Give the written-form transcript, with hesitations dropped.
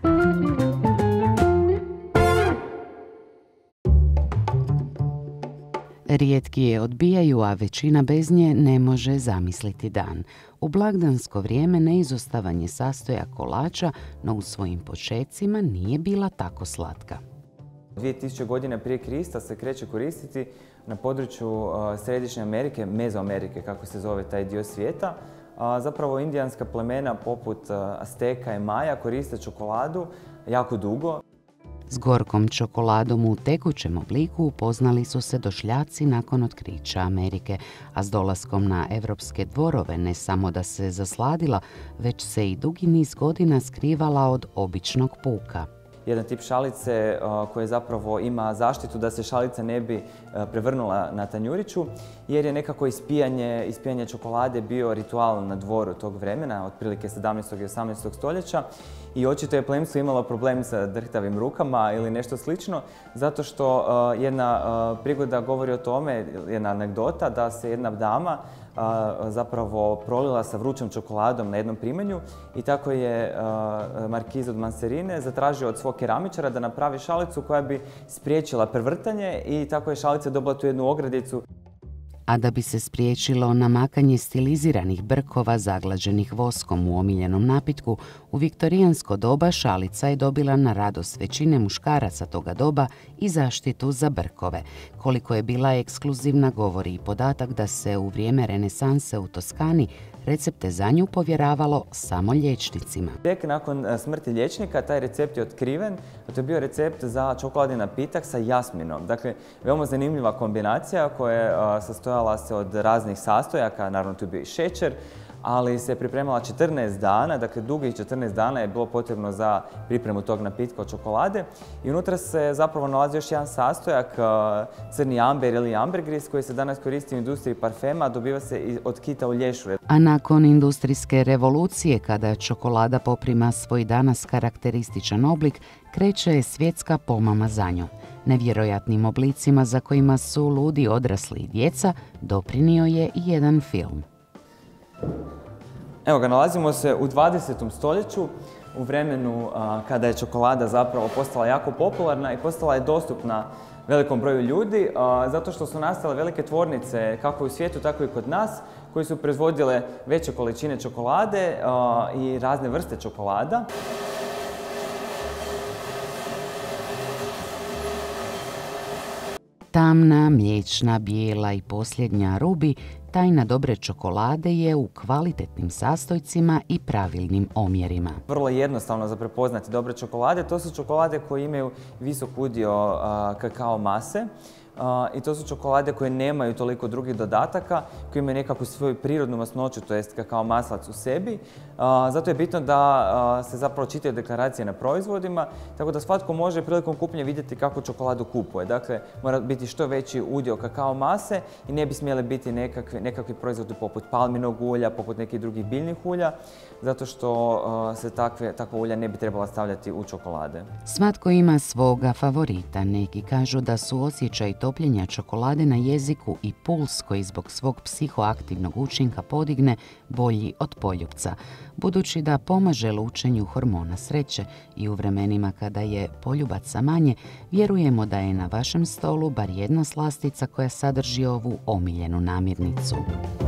Rijetki je odbijaju, a većina bez nje ne može zamisliti dan. U blagdansko vrijeme neizostavan je sastojak kolača, no u svojim počecima nije bila tako slatka. 2000 godina prije Krista se kreće koristiti na području Središnje Amerike, Mezoamerike, kako se zove taj dio svijeta. Zapravo indijanska plemena poput Azteka i Maja koriste čokoladu jako dugo. S gorkom čokoladom u tekućem obliku upoznali su se došljaci nakon otkrića Amerike, a s dolaskom na evropske dvorove ne samo da se zasladila, već se i dugi niz godina skrivala od običnog puka. Jedan tip šalice koja zapravo ima zaštitu da se šalica ne bi prevrnula na tanjuriću, jer je nekako ispijanje čokolade bio ritual na dvoru tog vremena, otprilike 17. i 18. stoljeća. I očito je plemstvo imalo problem sa drhtavim rukama ili nešto slično, zato što jedna prigoda govori o tome, jedna anegdota, da se jedna dama zapravo prolila sa vrućom čokoladom na jednom primanju i tako je markiz od Manserine zatražio od svog keramičara da napravi šalicu koja bi spriječila prevrtanje i tako je šalica dobila tu jednu ogradicu. A da bi se spriječilo namakanje stiliziranih brkova zaglađenih voskom u omiljenom napitku, u viktorijansko doba šalica je dobila na radost većine muškaraca toga doba i zaštitu za brkove. Koliko je bila ekskluzivna govori i podatak da se u vrijeme renesanse u Toskani recepte za nju povjeravalo samo liječnicima. Tek nakon smrti liječnika taj recept je otkriven, a to je bio recept za čokoladni napitak sa jasminom. Dakle, veoma zanimljiva kombinacija koja sastojala se od raznih sastojaka, naravno tu je bio i šećer, ali se pripremala 14 dana, dakle dugih 14 dana je bilo potrebno za pripremu tog napitka od čokolade i unutra se zapravo nalazi još jedan sastojak, crni amber ili ambergris koji se danas koristi u industriji parfema, dobiva se od kita u lješu. A nakon industrijske revolucije, kada čokolada poprima svoj danas karakterističan oblik, kreće je svjetska pomama za njom. Nevjerojatnim oblicima za kojima su ludi odrasli i djeca doprinio je i jedan film. Evo ga, nalazimo se u 20. stoljeću, u vremenu kada je čokolada zapravo postala jako popularna i postala je dostupna velikom broju ljudi, zato što su nastale velike tvornice kako u svijetu, tako i kod nas, koji su proizvodile veće količine čokolade i razne vrste čokolada. Tamna, mliječna, bijela i posljednja rubi, tajna dobre čokolade je u kvalitetnim sastojcima i pravilnim omjerima. Vrlo je jednostavno za prepoznati dobre čokolade. To su čokolade koje imaju visok udio kakao mase. I to su čokolade koje nemaju toliko drugih dodataka, koje imaju nekakvu svoju prirodnu masnoću, to jest kakao maslac u sebi. Zato je bitno da se zapravo čitaju deklaracije na proizvodima, tako da svatko može prilikom kupnje vidjeti kakvu čokoladu kupuje. Dakle, mora biti što veći udio kakao mase i ne bi smjeli biti nekakvi proizvodi poput palminog ulja, poput nekih drugih biljnih ulja, zato što se takva ulja ne bi trebala stavljati u čokolade. Svatko ima svoga favorita. Neki kažu da su osjećaj topljenja čokolade na jeziku i puls koji zbog svog psihoaktivnog učinka podigne bolji od poljupca, budući da pomaže lučenju hormona sreće i u vremenima kada je poljubaca manje, vjerujemo da je na vašem stolu bar jedna slastica koja sadrži ovu omiljenu namirnicu.